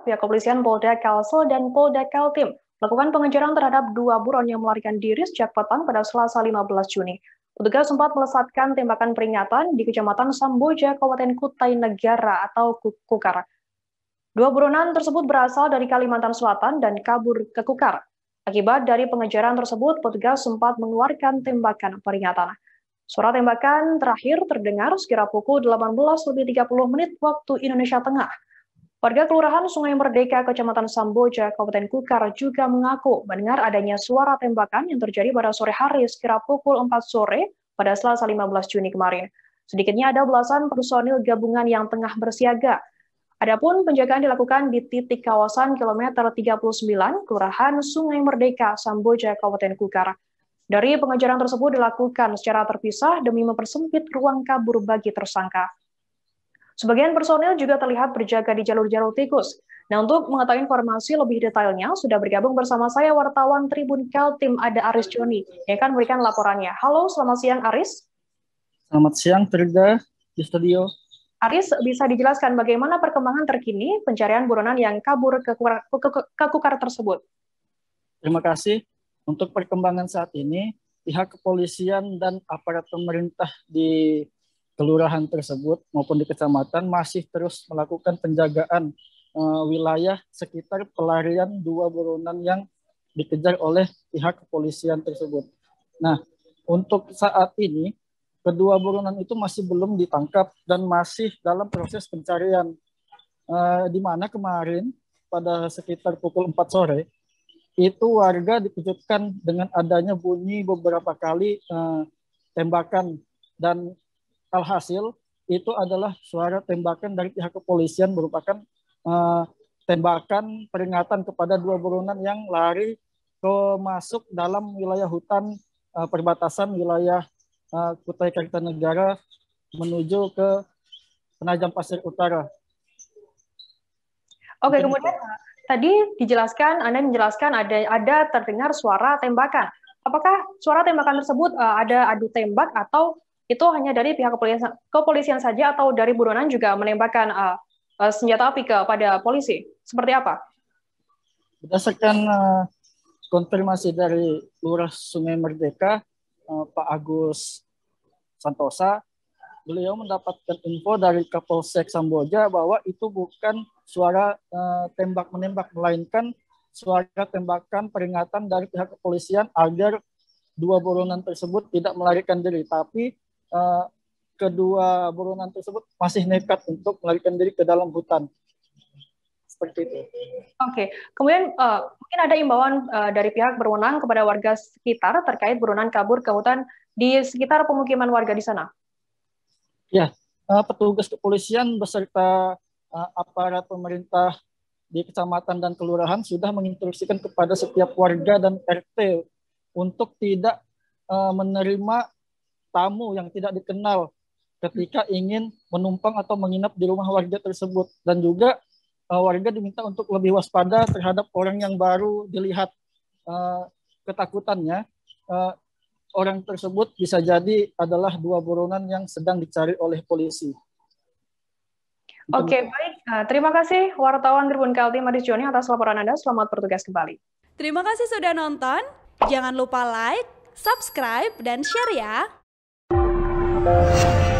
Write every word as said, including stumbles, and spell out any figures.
pihak kepolisian Polda Kalsel dan Polda Kaltim melakukan pengejaran terhadap dua buron yang melarikan diri sejak petang pada Selasa lima belas Juni. Petugas sempat melesatkan tembakan peringatan di Kecamatan Samboja, Kabupaten Kutai Negara atau Kukar. Dua buronan tersebut berasal dari Kalimantan Selatan dan kabur ke Kukar. Akibat dari pengejaran tersebut, petugas sempat mengeluarkan tembakan peringatan. Suara tembakan terakhir terdengar sekira pukul delapan belas lebih tiga puluh menit waktu Indonesia Tengah. Warga Kelurahan Sungai Merdeka, Kecamatan Samboja, Kabupaten Kukar juga mengaku mendengar adanya suara tembakan yang terjadi pada sore hari sekira pukul empat sore pada Selasa lima belas Juni kemarin. Sedikitnya ada belasan personil gabungan yang tengah bersiaga. Adapun penjagaan dilakukan di titik kawasan kilometer tiga puluh sembilan, Kelurahan Sungai Merdeka, Samboja, Kabupaten Kukar. Dari pengejaran tersebut dilakukan secara terpisah demi mempersempit ruang kabur bagi tersangka. Sebagian personil juga terlihat berjaga di jalur-jalur tikus. Nah, untuk mengetahui informasi lebih detailnya, sudah bergabung bersama saya wartawan Tribun Kaltim, ada Aris Joni, yang akan memberikan laporannya. Halo, selamat siang Aris. Selamat siang, Frida, di studio. Aris, bisa dijelaskan bagaimana perkembangan terkini pencarian buronan yang kabur ke Kukar, ke, ke, ke Kukar tersebut? Terima kasih. Untuk perkembangan saat ini, pihak kepolisian dan aparat pemerintah di kelurahan tersebut maupun di kecamatan masih terus melakukan penjagaan uh, wilayah sekitar pelarian dua buronan yang dikejar oleh pihak kepolisian tersebut. Nah, untuk saat ini, kedua buronan itu masih belum ditangkap dan masih dalam proses pencarian. Uh, di mana kemarin pada sekitar pukul empat sore, itu warga dikejutkan dengan adanya bunyi beberapa kali uh, tembakan, dan alhasil itu adalah suara tembakan dari pihak kepolisian merupakan uh, tembakan peringatan kepada dua buronan yang lari ke masuk dalam wilayah hutan uh, perbatasan wilayah uh, Kutai Kartanegara menuju ke Penajam Pasir Utara. Oke, kemudian tadi dijelaskan, Anda menjelaskan ada ada terdengar suara tembakan. Apakah suara tembakan tersebut uh, ada adu tembak atau itu hanya dari pihak kepolisian, kepolisian saja atau dari buronan juga menembakkan uh, uh, senjata api kepada polisi? Seperti apa? Berdasarkan uh, konfirmasi dari Lurah Sungai Merdeka, uh, Pak Agus Santosa, beliau mendapatkan info dari Kapolsek Samboja bahwa itu bukan suara uh, tembak-menembak, melainkan suara tembakan peringatan dari pihak kepolisian agar dua buronan tersebut tidak melarikan diri. Tapi uh, kedua buronan tersebut masih nekat untuk melarikan diri ke dalam hutan. Seperti itu. Oke, kemudian uh, mungkin ada imbauan uh, dari pihak berwenang kepada warga sekitar terkait buronan kabur ke hutan di sekitar pemukiman warga di sana. Ya, uh, petugas kepolisian beserta uh, aparat pemerintah di kecamatan dan kelurahan sudah menginstruksikan kepada setiap warga dan R T untuk tidak uh, menerima tamu yang tidak dikenal ketika ingin menumpang atau menginap di rumah warga tersebut. Dan juga uh, warga diminta untuk lebih waspada terhadap orang yang baru dilihat. Uh, ketakutannya, uh, orang tersebut bisa jadi adalah dua buronan yang sedang dicari oleh polisi. Oke, baik. Nah, terima kasih wartawan Tribun Kaltim Aris Joni atas laporan Anda. Selamat bertugas kembali. Terima kasih sudah nonton. Jangan lupa like, subscribe, dan share ya.